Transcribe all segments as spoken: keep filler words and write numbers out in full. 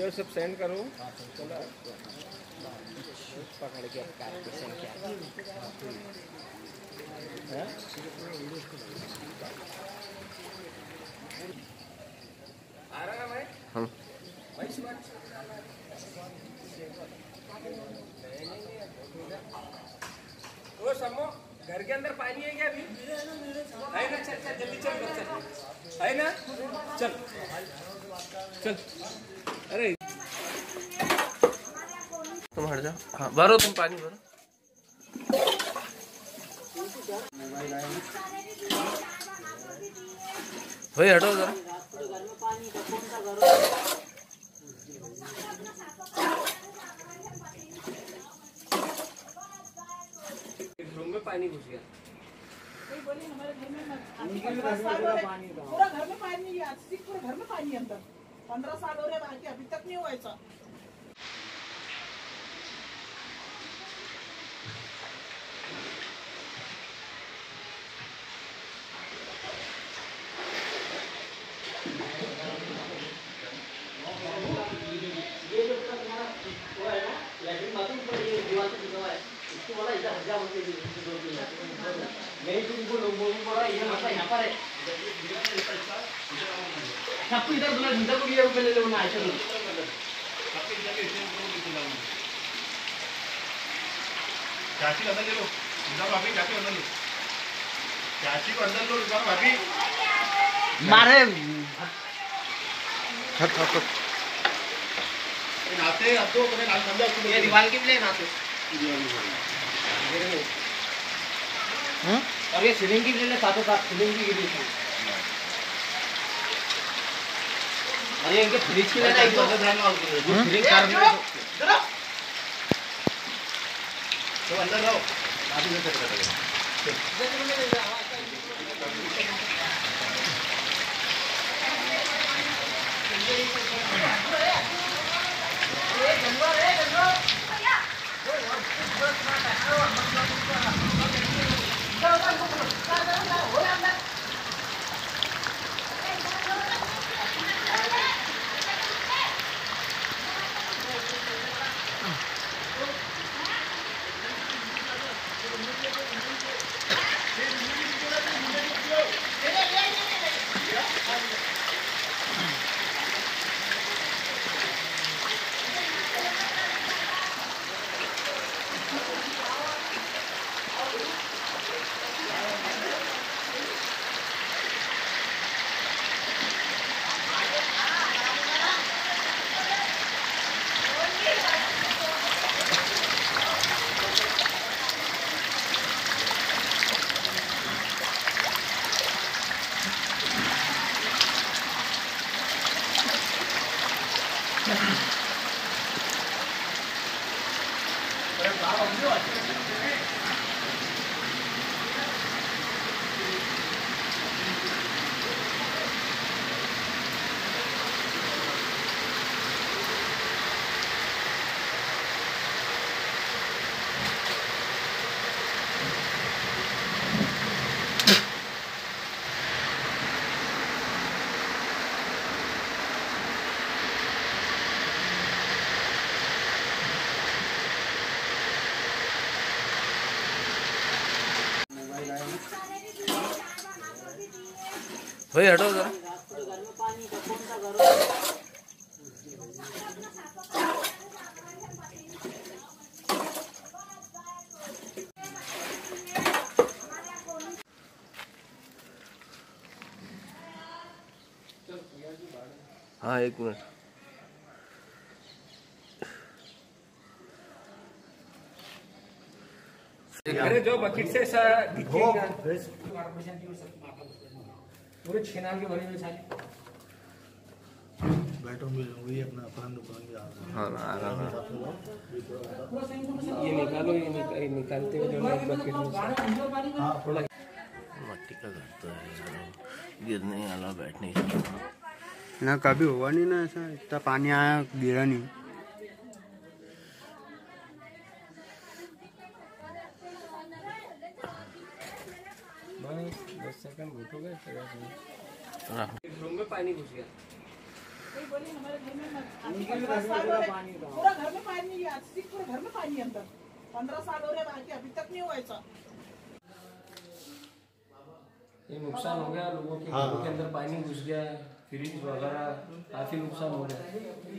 सब सेंड करो। पकड़ के सेंड किया आ रहा है भाई। हाँ वो समो घर के अंदर पानी है क्या अभी? है ना? चल चल जल्दी चल बच्चा, है ना? चल चल। अरे तुम हट जाओ। हाँ भरो, तुम पानी भरो। भाई हटो जरा। रूम में पानी घुस गया। हमारे घर में पूरा घर में पानी है, पूरे घर में पानी अंदर। पंद्रह साल हो रहे बाकी अभी तक नहीं हुआ ऐसा। सबको इधर बोला, इधर को भी ले लो ना ऐसे लो। चाची अंदर ले लो, इधर भाभी चाची अंदर लो, चाची को अंदर लो, इधर भाभी मारे हट हट हट। नाते अब तो मैंने नाल समझा उसको, ये दीवार के भी ले नाते। हाँ और ये सीलिंग की भी ले, साथों साथ सीलिंग की भी ले। अरे इनके फ्रिज के लेना, एक तो ध्यान में आओ फ्रिज कार में चलो तो अंदर रहो, आधी में चल रहा भाई हटो जरा। हाँ एक मिनट। अरे जो बकेट से पूरे छेनाल के भरे में साले बैठो मिल वही अपना अपना दुकान में आ रहा है। हाँ आ रहा है। ये निकालो, ये निकाल, निकालते हुए जो है बकेट में हाँ थोड़ा मट्टी का घर तो है, गिरने वाला बैठने ना कभी हुआ नहीं ना ऐसा, इतना पानी आया गिरा नहीं। बस दस सेकंड घुटोगे। रूम में पानी घुस गया। कोई बोली हमारे घर में मत- आज पंद्रह साल हो रहे, पूरा घर में पानी नहीं है, आज सिर्फ पूरे घर में पानी है अंदर। पंद्रह साल हो रहे बाकी अभी तक नहीं हुआ ऐसा। ये नुकसान हो गया लोगों के घरों के अंदर पानी घुस गया, फ्रिज वगैरह काफी नुकसान हो गया।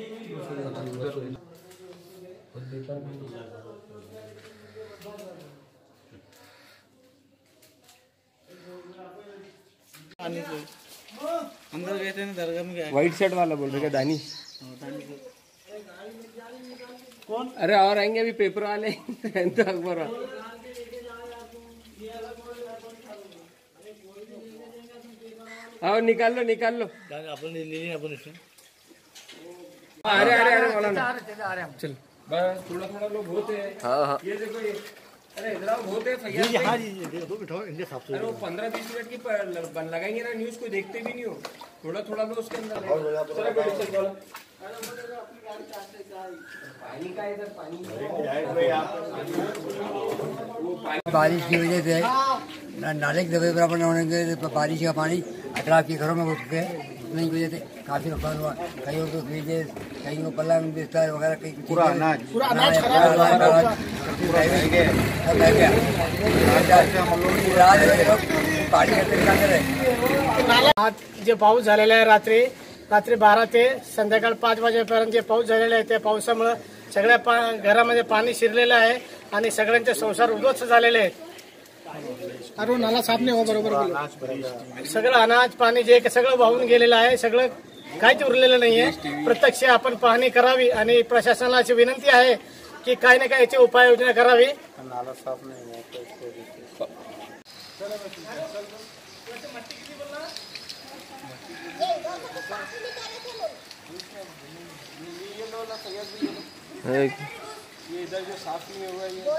अंदर गए थे ना दरगाह में गया। व्हाइट शर्ट वाला बोल रहे क्या दानी? कौन? अरे और आएंगे अभी पेपर वाले तो अखबार वाले। आओ निकाल लो निकाल लो। अपन ले लिए अपन इसमें। अरे अरे अरे मौलाना चल बस थोड़ा थोड़ा लोग होते हैं। हाँ हाँ ये देखो ये अरे इधर आओ बहुत है फैयाज भाई। हाँ जी देखो बिठाओ इनके साथ। अरे वो पंद्रह बीस मिनट की प- बन लगाएंगे ना न्यूज कोई देखते भी नहीं हो। थोड़ा थोड़ा लो उसके अंदर चलो बैठो, चल बोलो। पानी का इधर पानी वो पानी बारिश की वजह से ना नाले के दबे बराबर न होने के बारिश का पानी अतराफ के घरों में घुस गए, उतने की वजह से काफी नुकसान हुआ। कहीं को फ्रीजेस, कहीं को पलंग बिस्तर वगैरह कई पूरा अनाज पूरा अनाज आज जे पाऊस झालेला आहे रात्री रात्री बारा ते संध्याकाळ पाच वाजेपर्यंत जे पाऊस झालेला आहे त्या पावसामुळे सगळ्या पा घरामध्ये पाणी शिरलेलं आहे आणि सगळ्यांचे संसार उद्ध्वस्त झालेले आहेत. अरे नाला साफ नाही हो बरोबर. सगळं अनाज पाणी जे सगळं वाहून गेलेलं आहे, सगळं काहीच उरलेलं नाहीये. प्रत्यक्ष आपण पाहणी करावी आणि प्रशासनाला अशी विनंती आहे की काही ना काही याची उपाययोजना करावी. नाला साफ नहीं है तो इसको ये इधर जो साफ नहीं हुआ ये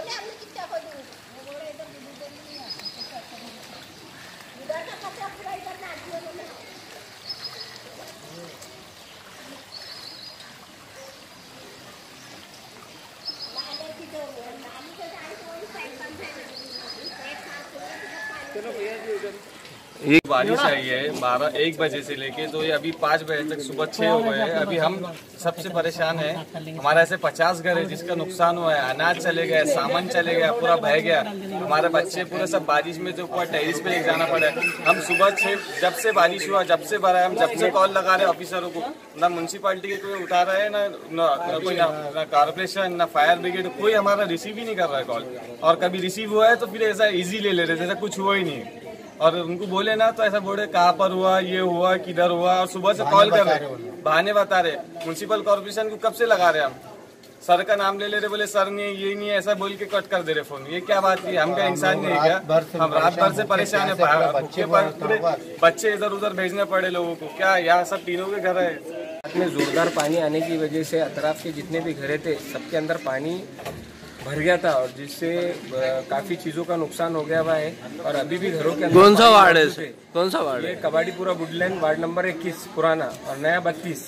एक बारिश आई है बारह एक बजे से लेके तो ये अभी पाँच बजे तक सुबह छह हो गए हैं। अभी हम सबसे परेशान है। हमारे ऐसे पचास घर है जिसका नुकसान हुआ है, अनाज चले गए, सामान चले गया, पूरा बह गया। हमारे बच्चे पूरे सब बारिश में तो ऊपर टेरिस पे लेके जाना पड़ा। हम सुबह छह जब से बारिश हुआ जब से भरा है, हम जब से कॉल लगा रहे ऑफिसरों को, ना म्यूनसिपालिटी के कोई उतारा है, ना ना कोई ना कारपोरेशन ना फायर ब्रिगेड, कोई हमारा रिसीव ही नहीं कर रहा है कॉल। और कभी रिसीव हुआ है तो फिर ऐसा इजी ले ले रहे जैसा कुछ हुआ ही नहीं। और उनको बोले ना तो ऐसा बोले कहाँ पर हुआ, ये हुआ, किधर हुआ, और सुबह से कॉल कर रहे, बहाने बता रहे। म्यूनसिपल कॉर्पोरेशन को कब से लगा रहे हम, सर का नाम ले ले रहे, बोले सर नहीं ये नहीं ऐसा बोल के कट कर दे रहे फोन। ये क्या बात है? हम क्या इंसान नहीं है क्या? हम रात भर से परेशान है, पूरे बच्चे इधर उधर भेजने पड़े लोगों को। क्या यहाँ सब तीनों के घर है। रात में जोरदार पानी आने की वजह से अतराफ के जितने भी घरे थे सबके अंदर पानी भर गया था और जिससे काफी चीजों का नुकसान हो गया हुआ है। और अभी भी घरों के अंदर कौन सा वार्ड है? कौन सा वार्ड ये है? कबाड़ीपुरा वुडलैंड वार्ड नंबर इक्कीस पुराना और नया बत्तीस।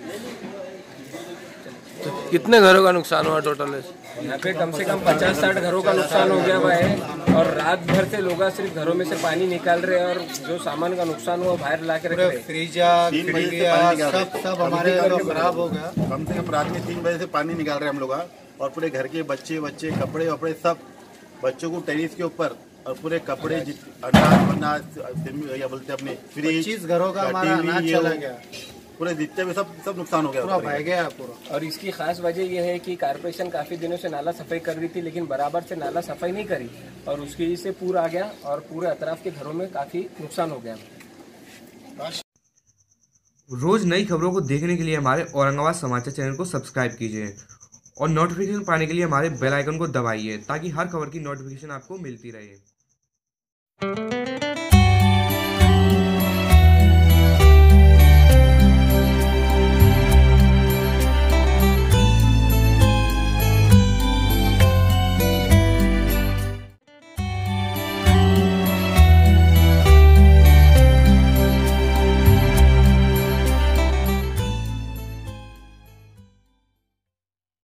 तो कितने घरों का नुकसान हुआ टोटल? यहाँ पे कम से कम पचास साठ घरों का नुकसान हो गया हुआ है। और रात भर से लोग सिर्फ घरों में से पानी निकाल रहे हैं और जो सामान का नुकसान हुआ बाहर ला के रख रहे हैं। फ्रीजा सब सब हमारे खराब हो गया। कम से कम रात में तीन बजे से पानी निकाल रहे हैं हम लोग। और पूरे घर के बच्चे बच्चे कपड़े वपड़े सब बच्चों को टेरिस के ऊपर और पूरे कपड़े अनाज वनाज या बोलते अपने फ्रिज पच्चीस घरों का हमारा अनाज चला गया, पूरे जितने भी सब सब नुकसान हो गया, पूरा बह गया पूरा। और इसकी खास वजह यह है कि कारपोरेशन काफी दिनों से नाला सफाई कर रही थी लेकिन बराबर से नाला सफाई नहीं करी और उसकी वजह से पूर आ गया और पूरे अतराफ के घरों में काफी नुकसान हो गया। रोज नई खबरों को देखने के लिए हमारे औरंगाबाद समाचार चैनल को सब्सक्राइब कीजिए और नोटिफिकेशन पाने के लिए हमारे बेल आइकन को दबाइए ताकि हर खबर की नोटिफिकेशन आपको मिलती रहे।